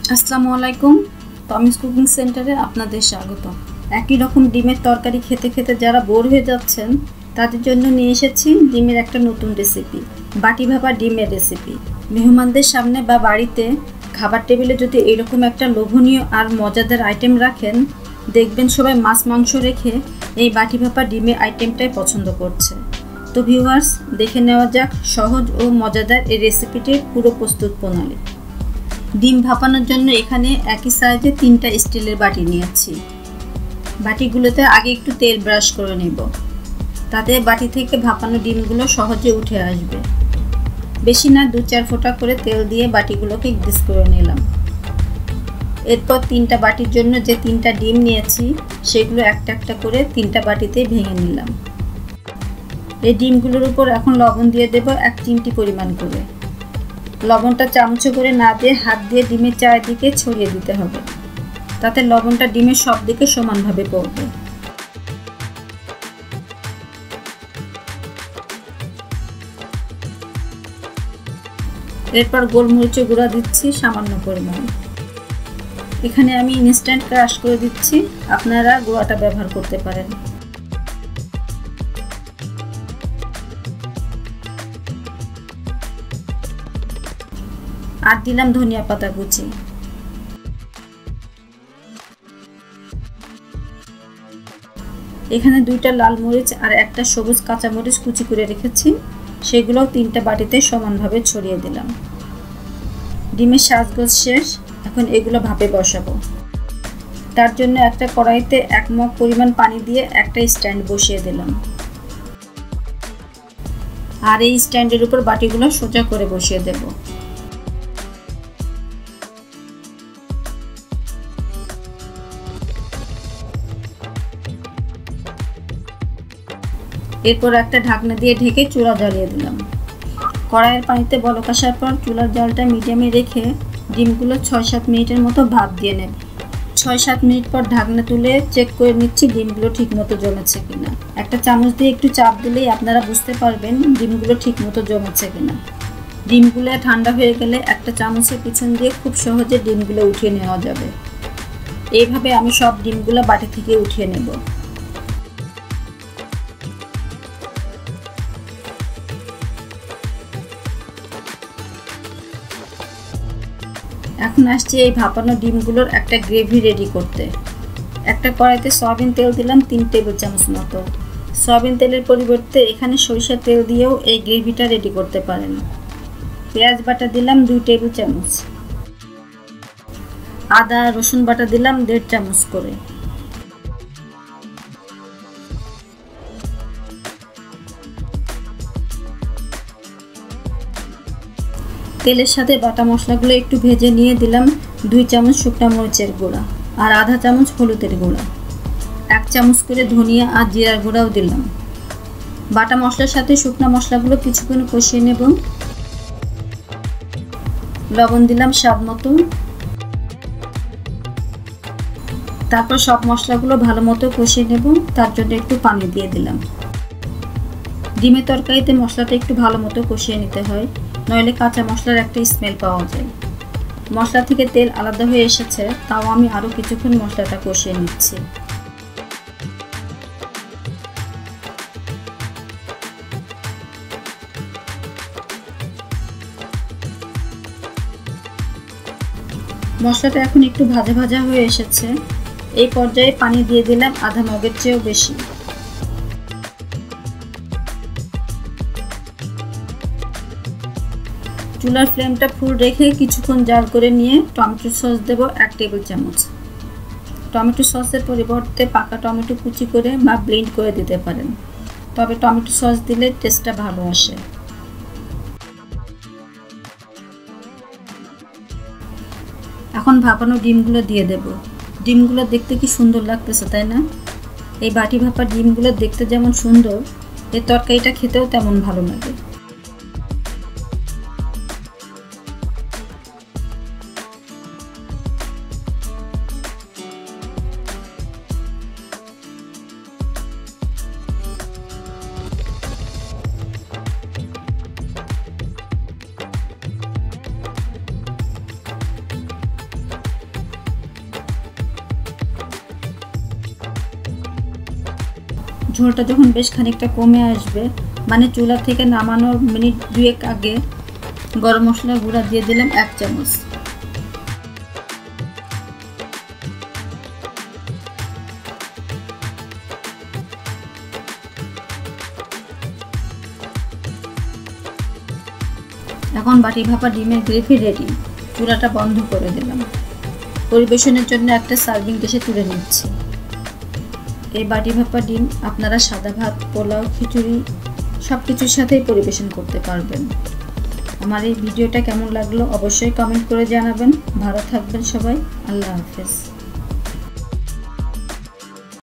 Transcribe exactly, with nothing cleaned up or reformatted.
আসসালামু আলাইকুম। টমিস কুকিং সেন্টারে আপনাদের স্বাগত। একই রকম ডিমের তরকারি খেতে খেতে যারা বোর হয়ে যাচ্ছেন তাদের জন্য নিয়ে এসেছি ডিমের একটা নতুন রেসিপি, বাটি ভাপা ডিমের রেসিপি। মেহমানদের সামনে বা বাড়িতে খাবার টেবিলে যদি এরকম একটা লোভনীয় আর মজাদার আইটেম রাখেন, দেখবেন সবাই মাছ মাংস রেখে এই বাটি ভাপা ডিমের আইটেমটাই পছন্দ করছে। তো ভিউয়ার্স, দেখে নেওয়া যাক সহজ ও মজাদার এই রেসিপিটির পুরো প্রস্তুত প্রণালী। ডিম ভাপানোর জন্য এখানে একই সাইজে তিনটা স্টিলের বাটি নিয়েছি। বাটিগুলোতে আগে একটু তেল ব্রাশ করে নেব, তাতে বাটি থেকে ভাপানো ডিমগুলো সহজে উঠে আসবে। বেশি না, দু চার ফোঁটা করে তেল দিয়ে বাটিগুলোকে গ্রিস করে নিলাম। এরপর তিনটা বাটির জন্য যে তিনটা ডিম নিয়েছি সেগুলো একটা একটা করে তিনটা বাটিতে ভেঙে নিলাম। এই ডিমগুলোর উপর এখন লবণ দিয়ে দেব এক চিমটি পরিমাণ করে। লবণটা চামচে করে না দিয়ে হাত দিয়ে ডিমের চারিদিকে ছড়িয়ে দিতে হবে, তাতে লবণটা ডিমের সব দিকে সমানভাবে পড়বে। এরপর গোলমরিচের গুঁড়া দিচ্ছি সামান্য পরিমাণ। এখানে আমি ইনস্ট্যান্ট ক্রাশ করে দিচ্ছি, আপনারা গুঁড়াটা ব্যবহার করতে পারেন। আর দিলাম ধনিয়া পাতা কুচি। এখানে দুইটা লাল মরিচ আর একটা সবুজ কাঁচা মরিচ কুচি করে রেখেছি, সেগুলোও তিনটা বাটিতে সমানভাবে ছড়িয়ে দিলাম। ডিমের সাজগোজ শেষ, এখন এগুলো ভাপে বসাবো। তার জন্য একটা কড়াইতে এক মগ পরিমাণ পানি দিয়ে একটা স্ট্যান্ড বসিয়ে দিলাম, আর এই স্ট্যান্ডের উপর বাটিগুলো সোজা করে বসিয়ে দেব। এরপর একটা ঢাকনা দিয়ে ঢেকে চুলা জ্বালিয়ে দিলাম। কড়াইয়ের পানিতে বলক আসার পর চুলার জালটা মিডিয়ামে রেখে ডিমগুলো ছয় সাত মিনিটের মতো ভাপ দিয়ে নেব। ছয় সাত মিনিট পর ঢাকনা তুলে চেক করে নিচ্ছি ডিমগুলো ঠিক মতো জমেছে কিনা। একটা চামচ দিয়ে একটু চাপ দিলেই আপনারা বুঝতে পারবেন ডিমগুলো ঠিক মতো জমেছে কিনা। ডিমগুলো ঠান্ডা হয়ে গেলে একটা চামচের পিছন দিয়ে খুব সহজে ডিমগুলো উঠিয়ে নেওয়া যাবে। এইভাবে আমি সব ডিমগুলো বাটি থেকে উঠিয়ে নেব। এখন আসছে এই ভাপানো ডিমগুলোর একটা গ্রেভি রেডি করতে। একটা কড়াইতে সয়াবিন তেল দিলাম তিন টেবিল চামচ মতো। সয়াবিন তেলের পরিবর্তে এখানে সরিষার তেল দিয়েও এই গ্রেভিটা রেডি করতে পারেন। পেঁয়াজ বাটা দিলাম দুই টেবিল চামচ। আদা রসুন বাটা দিলাম দেড় চামচ করে। তেলের সাথে বাটা মশলাগুলো একটু ভেজে নিয়ে দিলাম দুই চামচ শুকনো মরিচের গুঁড়া আর আধা চামচ হলুদের গুঁড়া। এক চামচ করে ধনিয়া আর জিরার গুঁড়াও দিলাম। বাটা মশলার সাথে শুকনো মশলাগুলো কিছুক্ষণ কষিয়ে নেব। লবণ দিলাম স্বাদ মতো। তারপর সব মশলাগুলো ভালো মতো কষিয়ে নেব, তার জন্য একটু পানি দিয়ে দিলাম। ডিমের তরকারিতে মশলাটা একটু ভালো মতো কষিয়ে নিতে হয়, নইলে কাঁচা মশলার একটা স্মেল পাওয়া যায়। মশলা থেকে তেল আলাদা হয়ে এসেছে, তাও আমি আরও কিছুক্ষণ মশলাটা কষিয়ে নিচ্ছি। মশলাটা এখন একটু ভাজা ভাজা হয়ে এসেছে। এই পর্যায়ে পানি দিয়ে দিলাম আধা মগের চেয়েও বেশি। চুলার ফ্লেমটা ফুল রেখে কিছুক্ষণ জাল করে নিয়ে টমেটো সস দেব এক টেবিল চামচ। টমেটো সসের পরিবর্তে পাকা টমেটো কুচি করে বা ব্লেন্ড করে দিতে পারেন, তবে টমেটো সস দিলে টেস্টটা ভালো আসে। এখন ভাপানো ডিমগুলো দিয়ে দেব। ডিমগুলো দেখতে কি সুন্দর লাগতেছে, তাই না? এই বাটি ভাপা ডিমগুলো দেখতে যেমন সুন্দর, এই তরকারিটা খেতেও তেমন ভালো লাগে। ঝোলটা যখন বেশ খানিকটা কমে আসবে, মানে চুলা থেকে নামানোর মিনিট দুয়েক আগে গরম মশলার গুঁড়া দিয়ে দিলাম এক চামচ। এখন বাটি ভাপা ডিমের গ্রেভি রেডি। চুলাটা বন্ধ করে দিলাম। পরিবেশনের জন্য একটা সার্ভিং ডিশে তুলে নিচ্ছি। এই বাটি ভাপা ডিম আপনারা সাদা ভাত, পোলাও, খিচুড়ি সব কিছুর সাথেই পরিবেশন করতে পারবেন। আমার এই ভিডিওটা কেমন লাগলো অবশ্যই কমেন্ট করে জানাবেন। ভালো থাকবেন সবাই। আল্লাহ হাফেজ।